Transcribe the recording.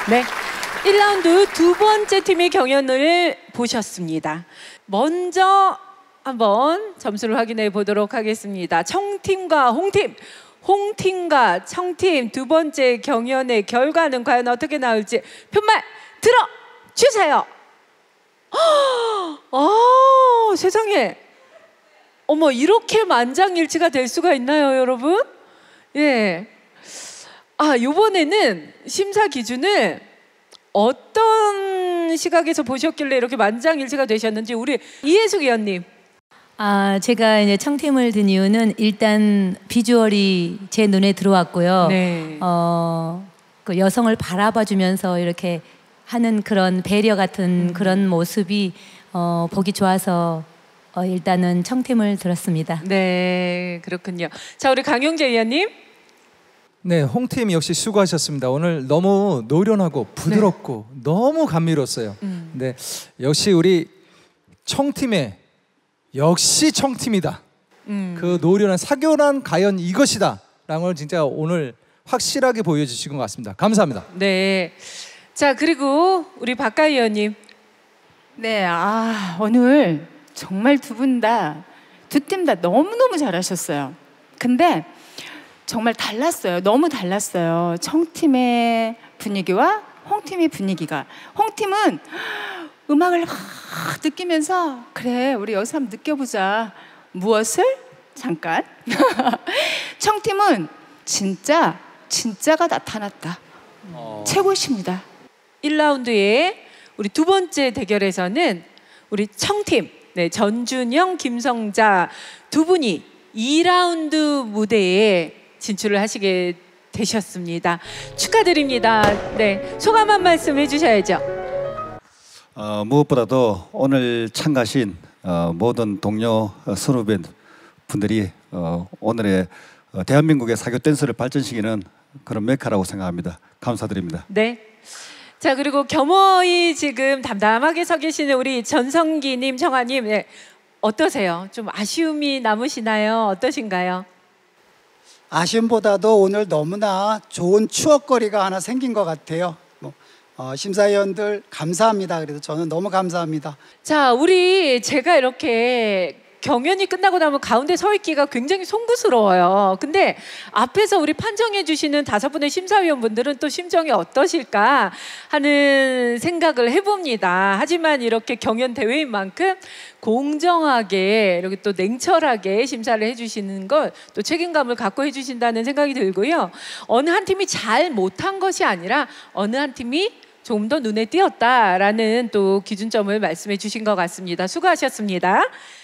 네, 1라운드 두 번째 팀의 경연을 보셨습니다. 먼저 한번 점수를 확인해 보도록 하겠습니다. 청팀과 홍팀, 홍팀과 청팀 두 번째 경연의 결과는 과연 어떻게 나올지 편말 들어주세요. 세상에, 어머, 이렇게 만장일치가 될 수가 있나요, 여러분? 예. 이번에는 심사 기준을 어떤 시각에서 보셨길래 이렇게 만장일치가 되셨는지 우리 이혜숙 의원님. 제가 이제 청팀을 든 이유는 일단 비주얼이 제 눈에 들어왔고요. 네. 그 여성을 바라봐주면서 이렇게 하는 그런 배려 같은 그런 모습이 보기 좋아서 일단은 청팀을 들었습니다. 네, 그렇군요. 자, 우리 강용재 의원님. 네, 홍팀 역시 수고하셨습니다. 오늘 너무 노련하고 부드럽고 네. 너무 감미로웠어요. 네, 역시 우리 청팀의 역시 청팀이다. 그 노련한 사교란 가연 이것이다 라는 걸 진짜 오늘 확실하게 보여주신 것 같습니다. 감사합니다. 네, 자, 그리고 우리 박가희 의원님. 네, 오늘 정말 두 분 다, 두 팀 다 너무너무 잘하셨어요. 근데 정말 달랐어요. 너무 달랐어요. 청팀의 분위기와 홍팀의 분위기가. 홍팀은 음악을 막 느끼면서 그래, 우리 여기서 한번 느껴보자. 무엇을? 잠깐. 청팀은 진짜가 나타났다. 최고십니다. 1라운드의 우리 두 번째 대결에서는 우리 청팀, 네, 전준영, 김성자 두 분이 2라운드 무대에 진출을 하시게 되셨습니다. 축하드립니다. 네, 소감 한 말씀 해주셔야죠. 무엇보다도 오늘 참가하신 모든 동료 선후배 분들이 오늘의 대한민국의 사교 댄스를 발전시키는 그런 메카라고 생각합니다. 감사드립니다. 네. 자, 그리고 겸허히 지금 담담하게 서 계시는 우리 전성기님, 청아님, 네, 어떠세요? 좀 아쉬움이 남으시나요? 어떠신가요? 아쉬움보다도 오늘 너무나 좋은 추억거리가 하나 생긴 것 같아요. 심사위원들 감사합니다. 그래도 저는 너무 감사합니다. 자, 제가 이렇게 경연이 끝나고 나면 가운데 서 있기가 굉장히 송구스러워요. 근데 앞에서 우리 판정해 주시는 5분의 심사위원분들은 또 심정이 어떠실까 하는 생각을 해봅니다. 하지만 이렇게 경연 대회인 만큼 공정하게 이렇게 또 냉철하게 심사를 해주시는 걸 또 책임감을 갖고 해주신다는 생각이 들고요. 어느 한 팀이 잘 못한 것이 아니라 어느 한 팀이 조금 더 눈에 띄었다라는 또 기준점을 말씀해 주신 것 같습니다. 수고하셨습니다.